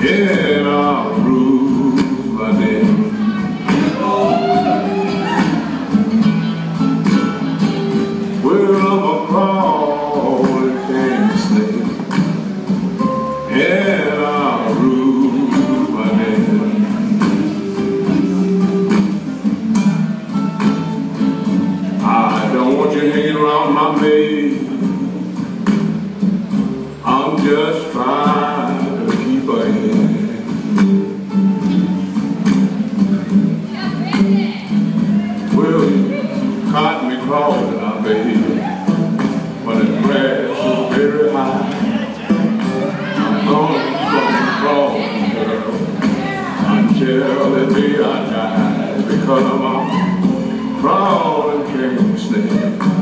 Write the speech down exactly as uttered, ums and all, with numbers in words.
and I'll bruise my neck. Well, I'm a crawling king snake, and I'll bruise my neck. I don't want you hanging around my maid. I'm just trying to keep her in. Well, you caught me crawling, I baby, when the grass is very high. I'm gonna keep on crawling, girl, until the day I die, because I'm a crawling king snake.